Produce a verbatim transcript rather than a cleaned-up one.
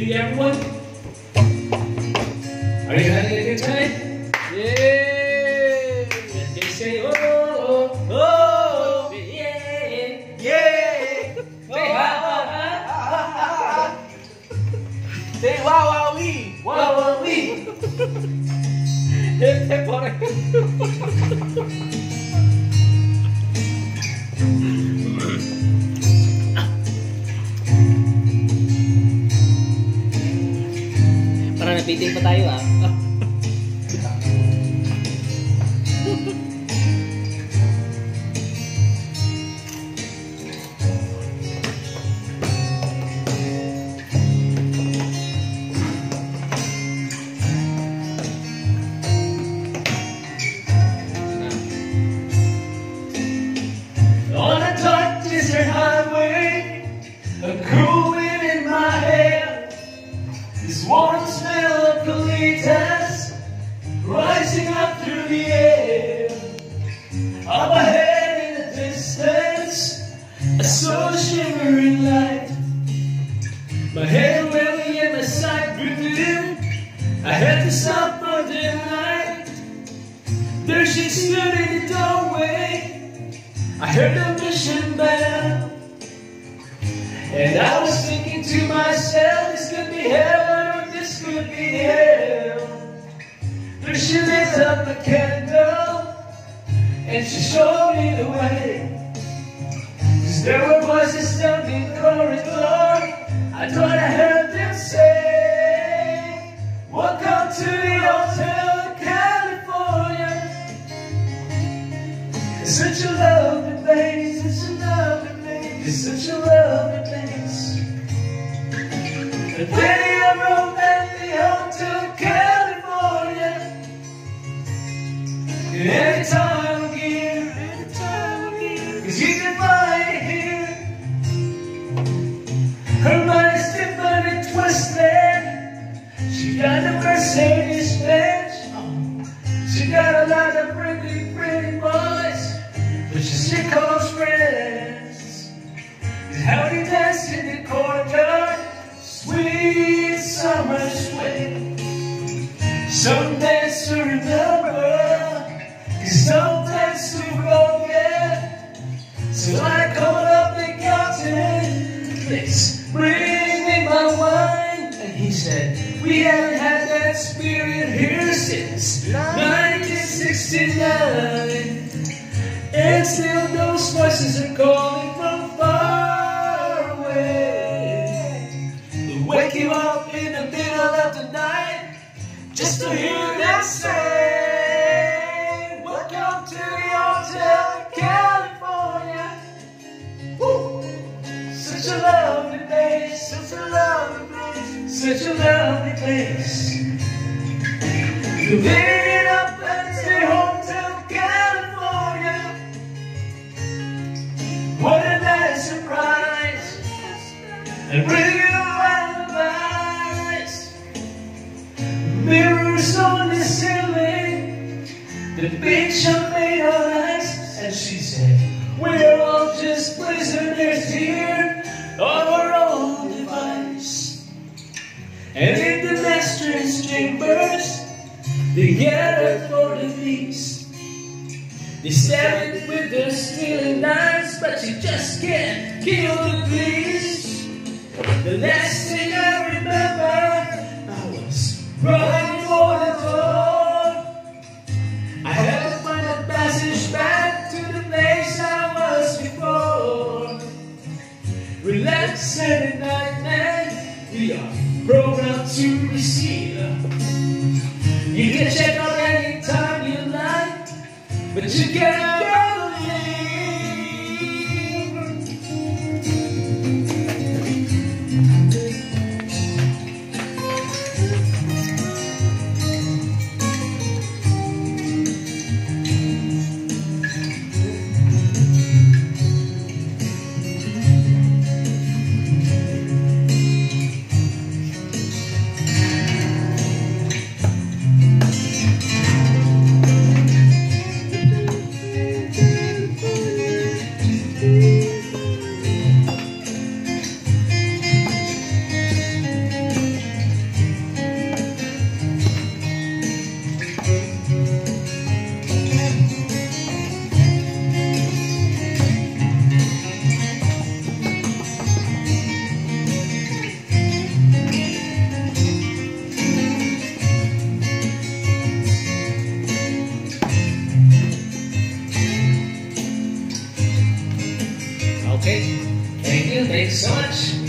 ready, everyone? Are you having a good time? Yeah! And they say, oh, oh, oh, yeah, yeah. Say ha, ha, ha. Say wow wow wee! Wow, wow, wee. Hip hip hop! Parang napiting pa tayo ah. On a dark desert highway, a cool wind in my hair, this warm smell of colitas rising up through the air. Up ahead in the distance, I saw a shimmering light. My head waving and my sight grew dim. I had to stop for the night. There she stood in the doorway. I heard a mission bell, and I was thinking to myself, this could be heaven or this could be hell. But she lit up a candle, and she showed me the way. 'Cause there were voices down in the corridor, I thought I heard them say, welcome to the Hotel California. It's such a lovely place, it's a lovely place, it's such a lovely place. And then I wrote at the Hotel California. And every time again, every time again, 'cause you can find it here. Her mind is different and twisted. She got a Mercedes Benz. She got a lot of pretty, pretty boys, but she still calls friends. And how they dance in the corridor, sweet summer swing. Some dance to remember, some dance to forget. So I called up the captain, please bring me my wine. And he said, we haven't had that spirit here since nineteen sixty-nine. And still those voices are calling from far away. They'll wake you up in the middle of the night just to hear them say, welcome to the Hotel California. Woo! Such a lovely place, such a lovely place, such a lovely place. You made it up at the Hotel California. What a nice surprise, and bring you alibis. Mirrors on the ceiling, the beach are made of ice. And she said, we're all just prisoners here on our own device. And in the master's chambers, they gather for the feast. They stab it with their stealing knives, but you just can't kill the beast. The last thing I remember, I was running for the door. I had to find a passage back to the place I was before. Relax, Saturday night, man, we are programmed to receive. You can check out any time you like, but you can't believe. Okay. Thank you, thank you so much.